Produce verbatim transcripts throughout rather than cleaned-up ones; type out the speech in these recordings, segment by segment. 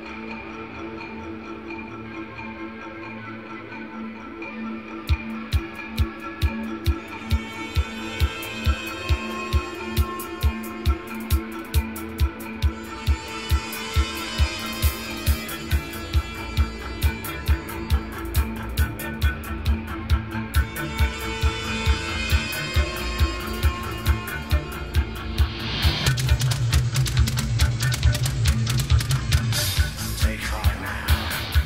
Take five now.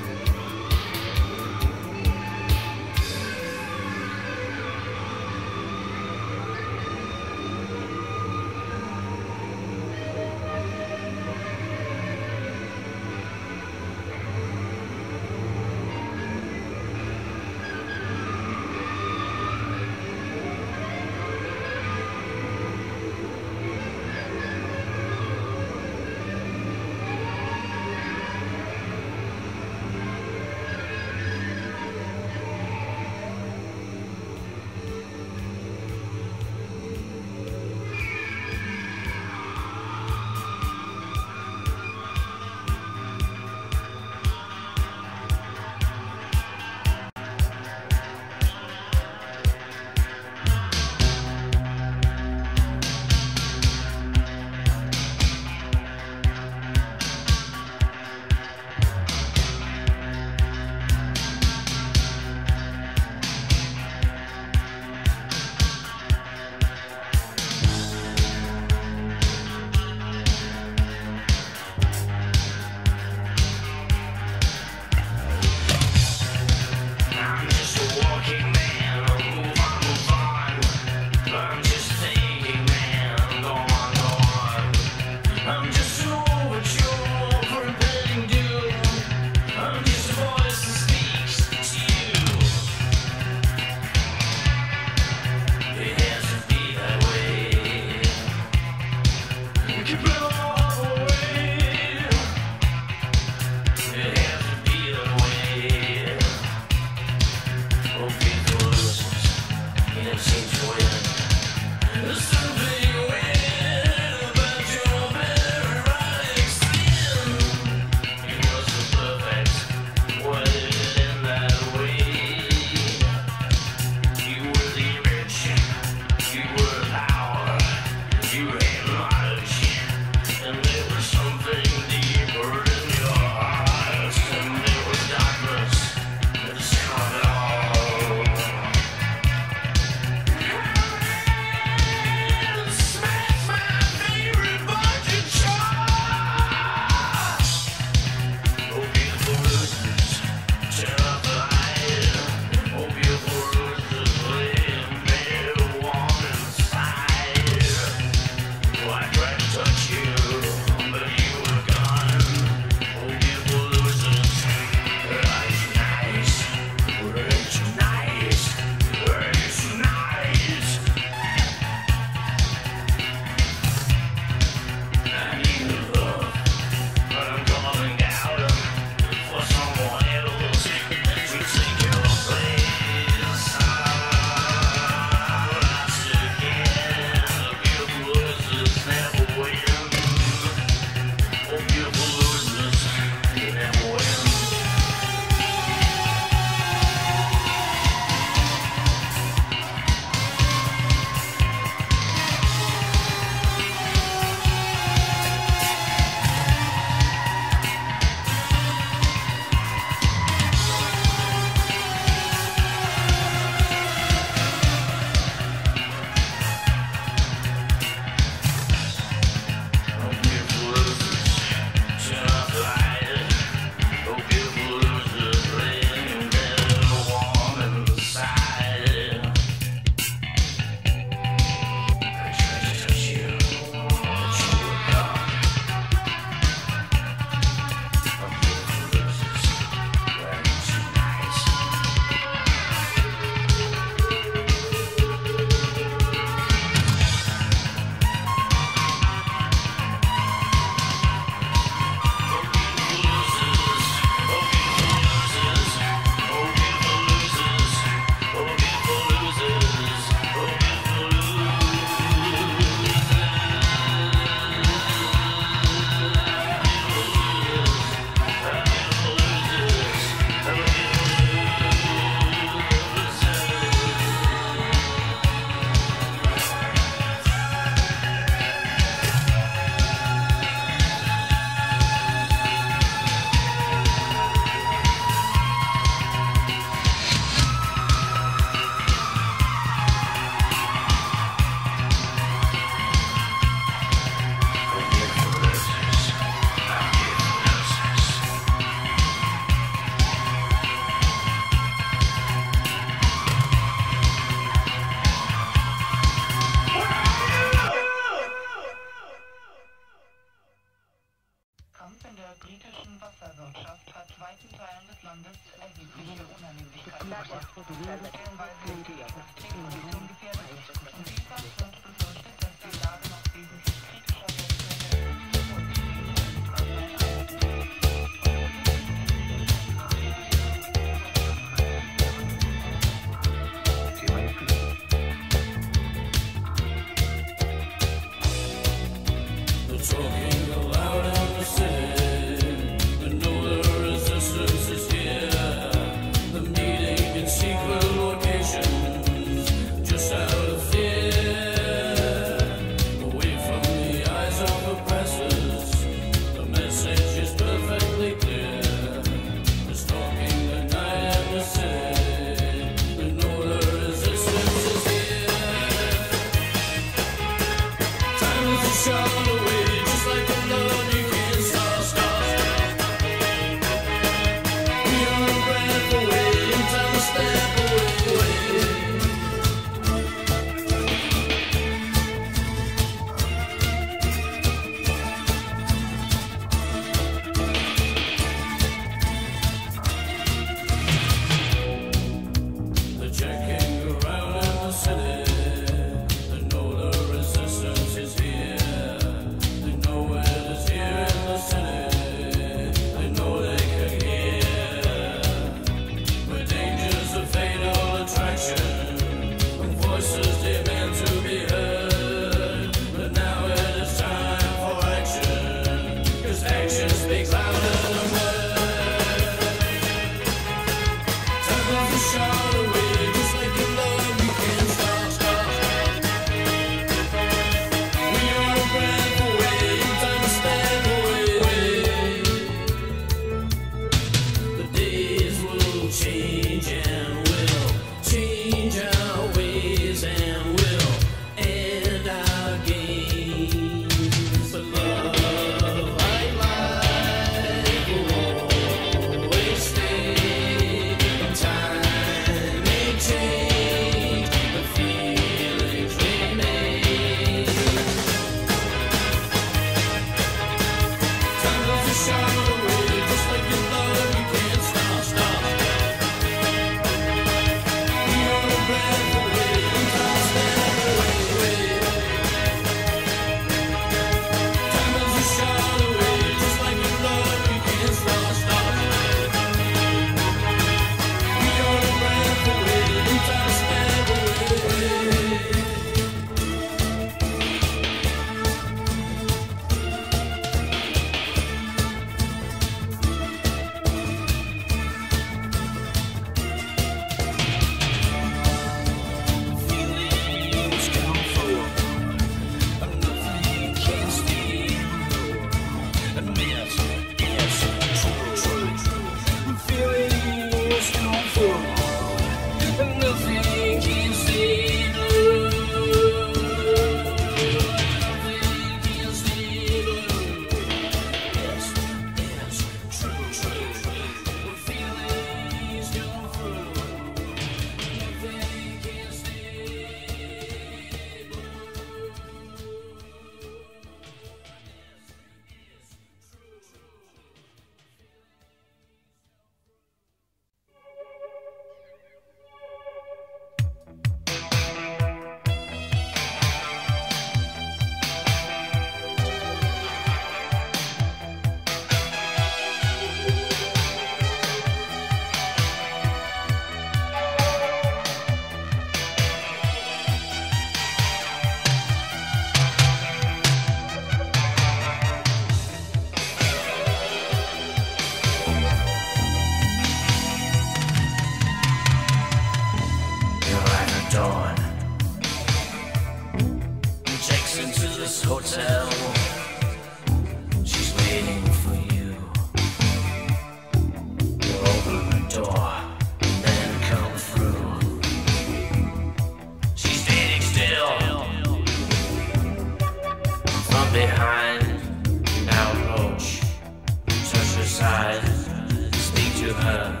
behind, now approach, touch her side, speak to her,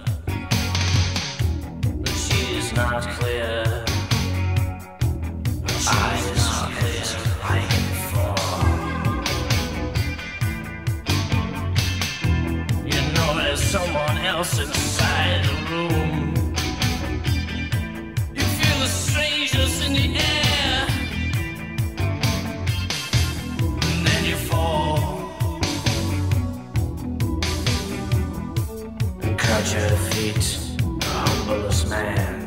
but she is not clear. Her eyes are clear like before. You know there's someone else inside the room. You feel the strangeness in the air. At your feet, the humblest man.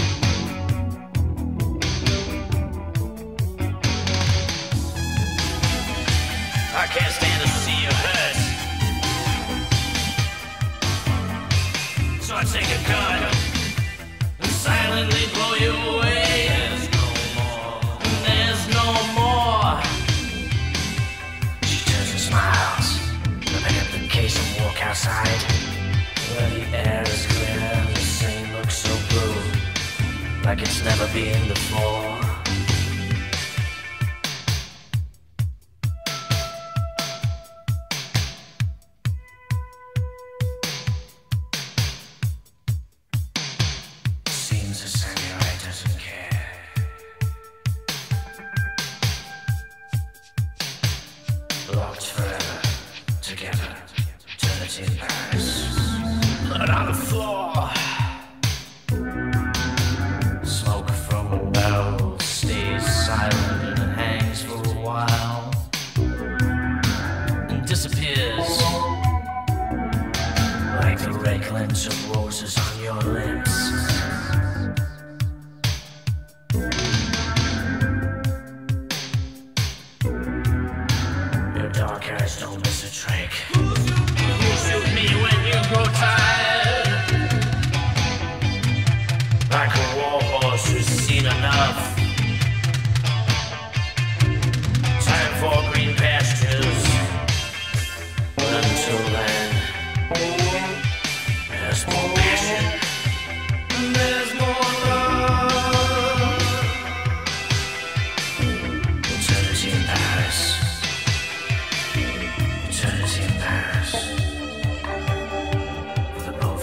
I can't stand to see you hurt, so I take a gun and silently blow you away. There's no more, there's no more. She turns and smiles, I pick up the case and walk outside. The air is clear, the scene looks so blue, like it's never been before. Seems the samurai doesn't care. Locked forever, together, eternity in Paris. Blood on the floor. Smoke from a barrel stays silent and hangs for a while and disappears like the red glint of roses on your lips. Your dark eyes don't miss a trick. You shoot me when you grow tired, like a war horse who's seen enough. Time for green pastures, but until then, there's more passion, and there's more love. Eternity in Paris, eternity in Paris. For the both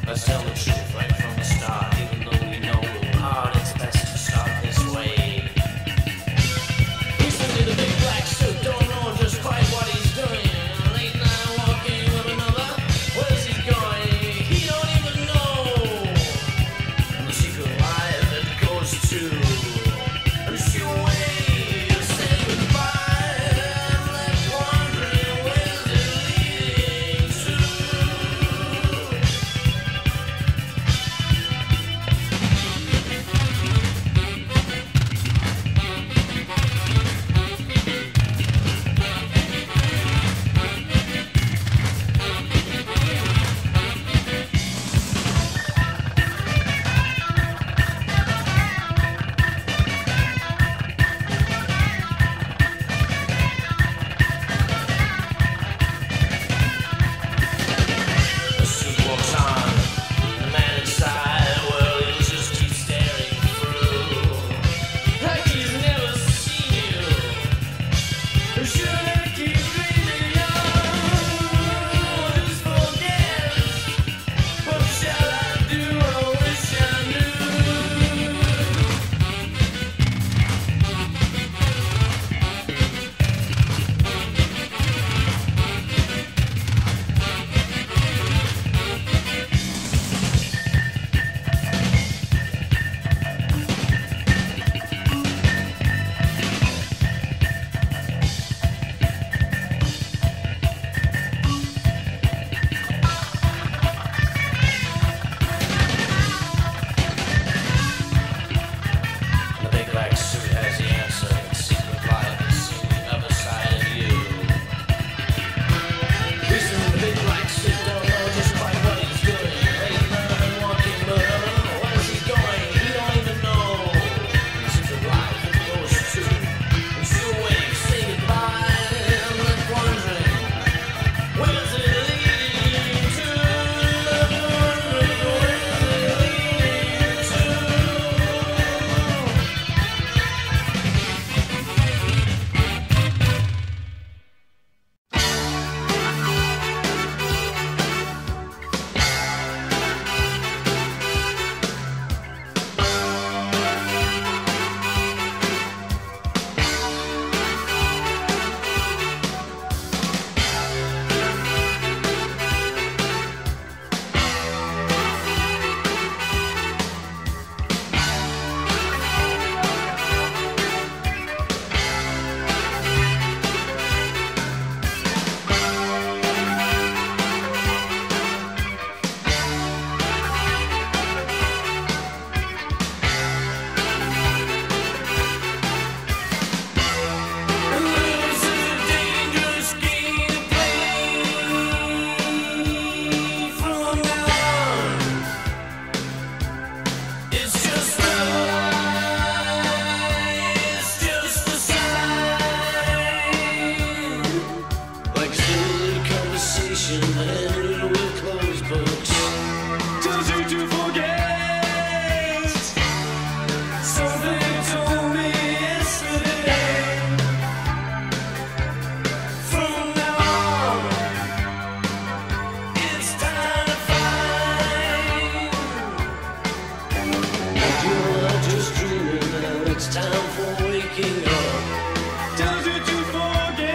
Let's tell the truth right from the start, even though we know we're part, it's best to start this way. Listen to the big black suit, don't know just quite what he's doing. Late night walking with another, where's he going? He don't even know the secret life that goes to. And she waves to say goodbye, and left wondering where's it leading to. The suit walks on, the man inside, well, he'll just keep staring through, like he's never seen you. Should I keep dreaming on, just forget? What shall I do? I wish I knew. The big black suit has the answer. The secret life is on the other side of you. Listen, the big black suit don't know just quite what he's doing. Late night walking, but I don't know where's he going. He don't even know the secret life that goes to. And she'll wave, say goodbye, and left wondering where's it leading to. Left wondering where's it leading to. And this is a dangerous game to play. From now on, it's just a lie, it's just a sign. Like silly conversation that ended with closed books. Tells you to forget something you told me yesterday. From now on, it's time to find that you're not just dreaming. Now it's time for waking up. Tells you to forget.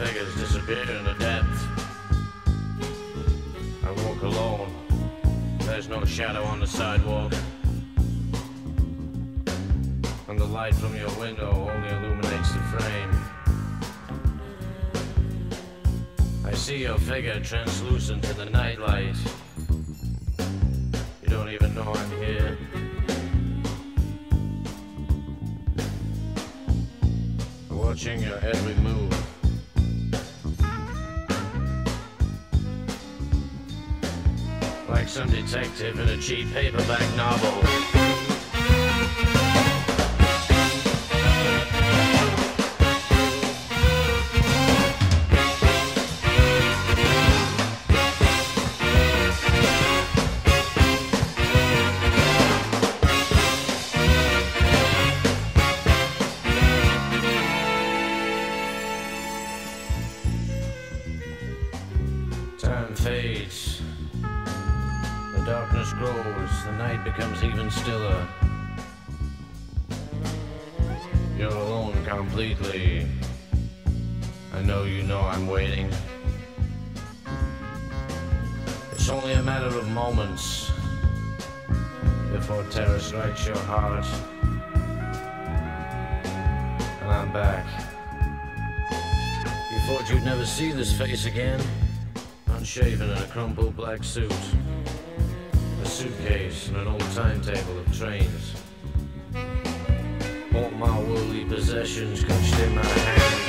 figures disappear in the depth. I walk alone. There's no shadow on the sidewalk. And the light from your window only illuminates the frame. I see your figure translucent in the nightlight. You don't even know I'm here. Watching your every move. Like some detective in a cheap paperback novel. Fades. The darkness grows, the night becomes even stiller. You're alone completely. I know you know I'm waiting. It's only a matter of moments before terror strikes your heart. And I'm back. You thought you'd never see this face again? Unshaven in a crumpled black suit, a suitcase and an old timetable of trains. All my worldly possessions clutched in my hands.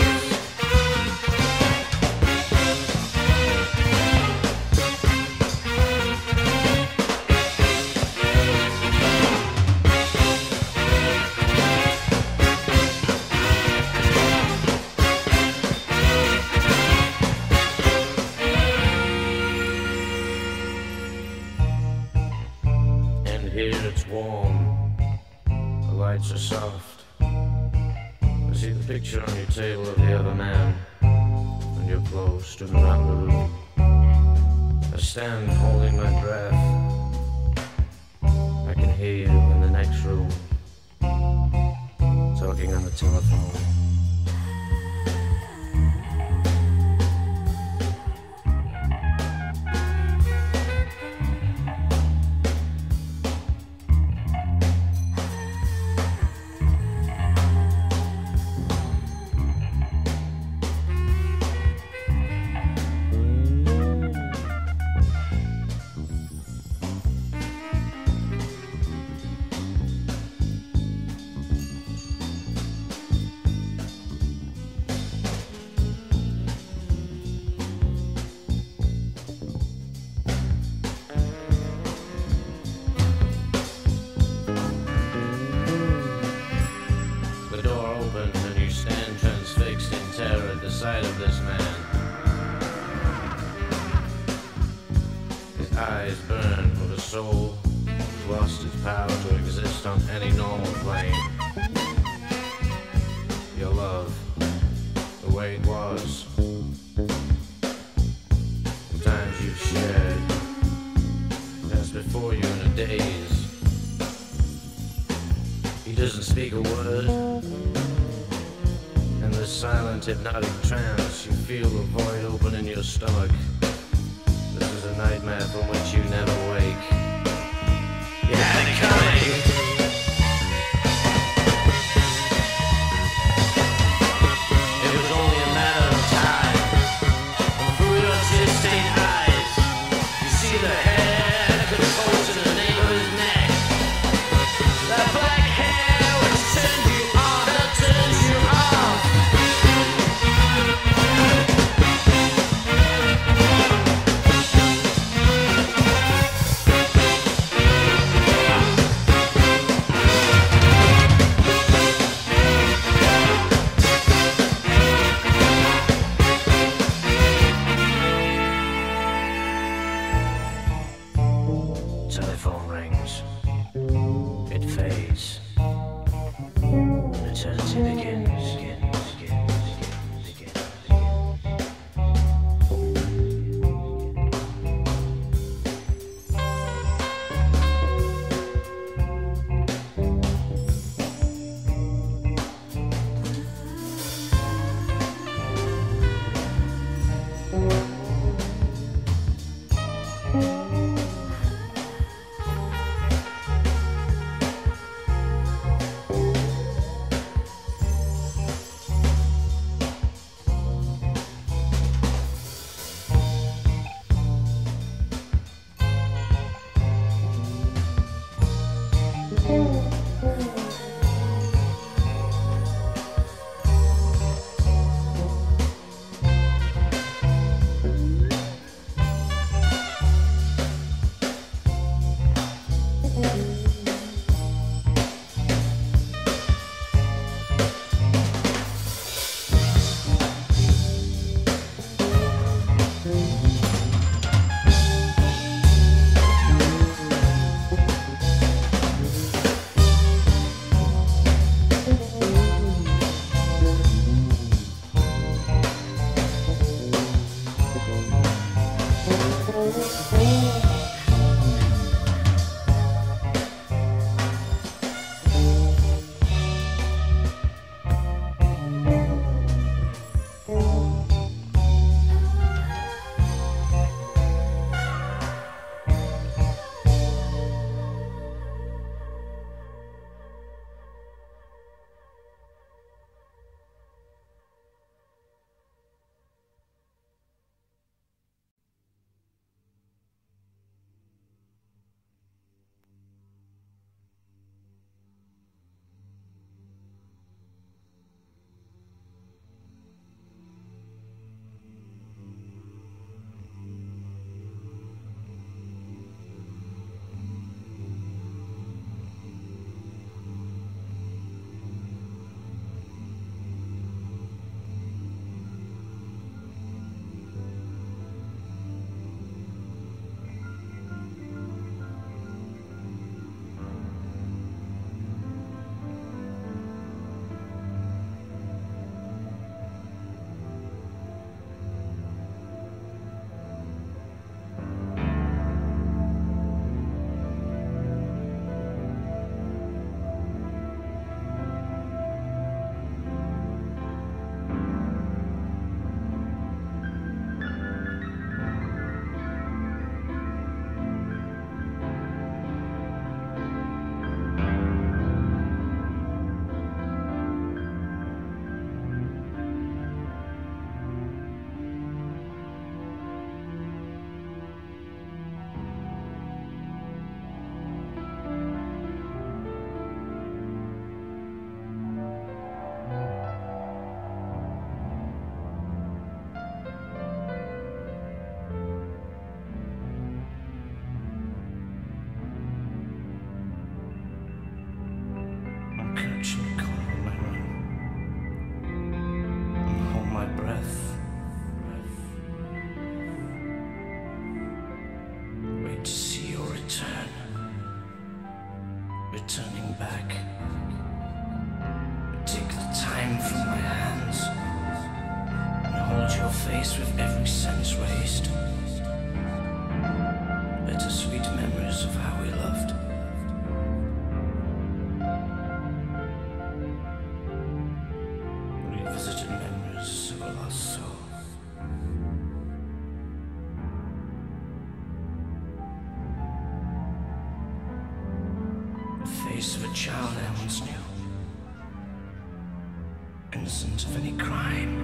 Are soft. I see the picture on your table of the other man, and your clothes stood around the room. I stand holding my breath. I can hear you in the next room, talking on the telephone. Hypnotic trance, you feel a void open in your stomach. This is a nightmare from which you never wake. You had it coming! It was only a matter of time. And through your tear-stained eyes, you see the hair composed in the nape of his neck. That black hair which turns you on, that turns you off. returning back. Take the time from my hands and hold your face with every sense raised. Bittersweet memories of how we loved. Revisited memories of a lost soul. The face of a child I once knew, innocent of any crime.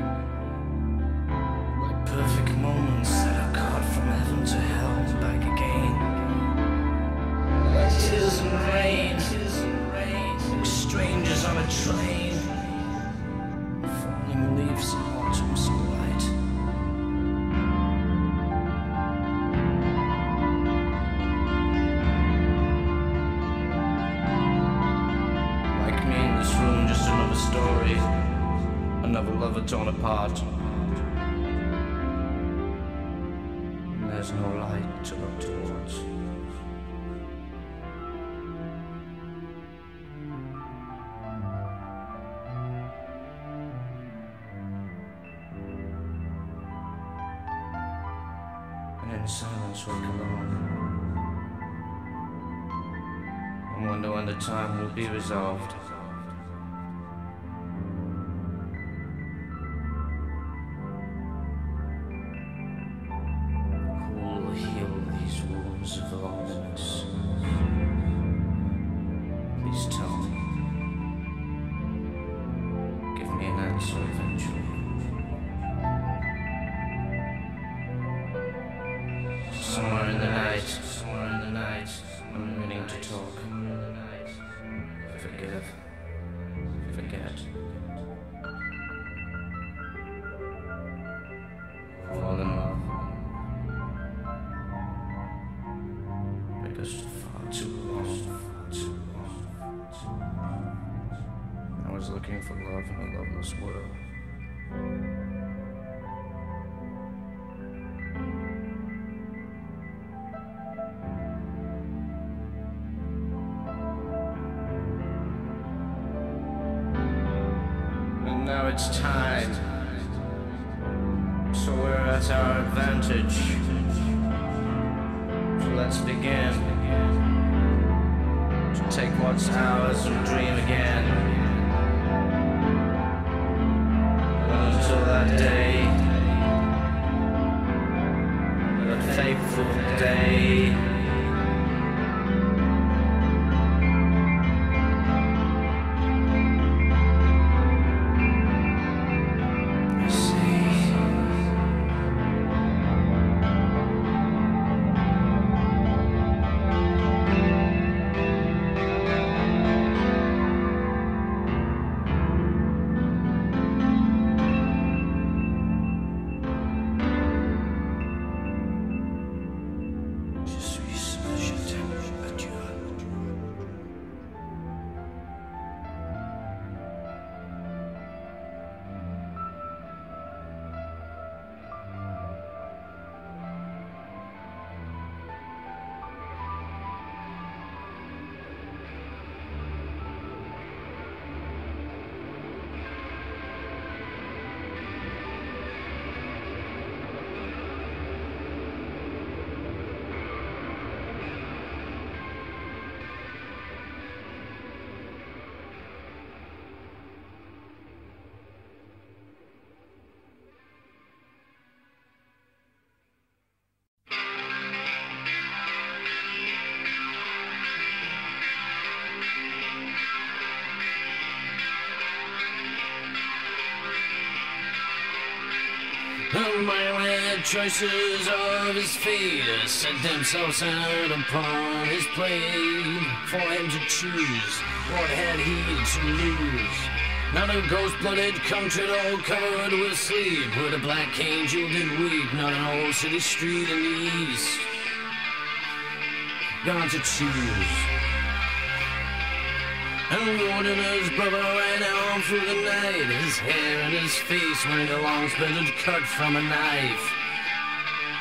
Like perfect moments that are caught from heaven to hell and back again. Like tears and rain, like strangers on a train. Falling leaves in autumn sunlight. Like me in this room, just another story. Another lover torn apart. And there's no light to look towards. And in silence walk alone. And wonder when the time will be resolved. Of loneliness. Please tell me. Give me an answer eventually. Somewhere in the night, somewhere in the night, I'm meaning to talk. Forgive. Forget. Fall in love. Far too long, far too long. I was looking for love in a loveless world. And now it's time. So we're at our advantage. So let's begin. Take what's ours and dream again. Until that day, that fateful day. The myriad choices of his fate set themselves out upon his plate. For him to choose, what had he to lose? Not a ghost-blooded country all covered with sleep, where the black angel did weep. Not an old city street in the east. Got to choose. And Warden his brother ran on through the night. His hair and his face went a long splintered cut from a knife.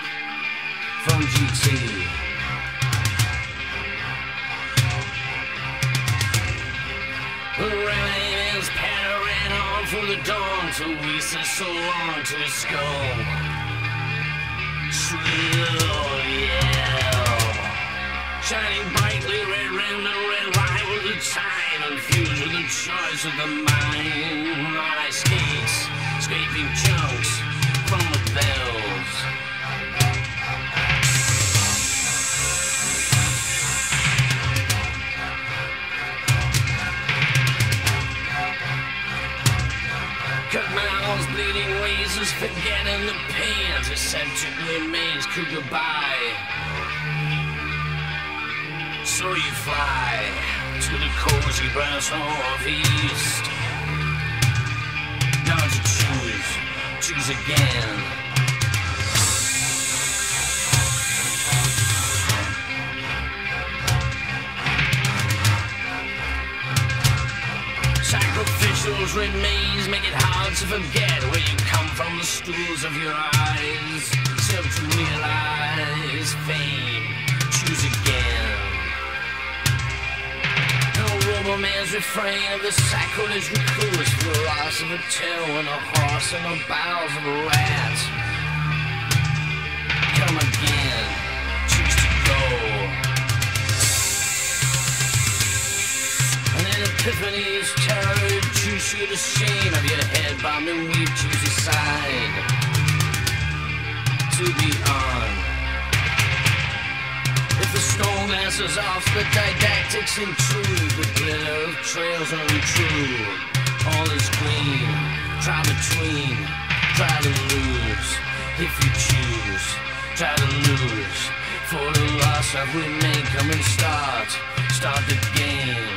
From G T. The railings pattering on through the dawn till we said so long to his skull. Shrill yell, shining brightly, red rimmed and red line with the time, infused with the choice of the mind. Ice skates, scraping chunks from the bells. Cut mouths, bleeding razors, forgetting the pain as eccentric remains crew goodbye. So you fly to the cozy brass hall of East. Now to choose, choose again. Sacrificials remains make it hard to forget where you come from, the stools of your eyes. Self to realize fame, choose again. No man's refrain of the sacrilege recluse, the loss of a tail and a horse and the bowels of a rat. Come again, choose to go. And then epiphany's terror reduce you to shame of your head bombing we choose a side to be on. If the stone glass is off, the didactics intrude, the glitter of trails untrue. All is green, try between, try to lose. If you choose, try to lose. For the loss of we may come and start, start the game.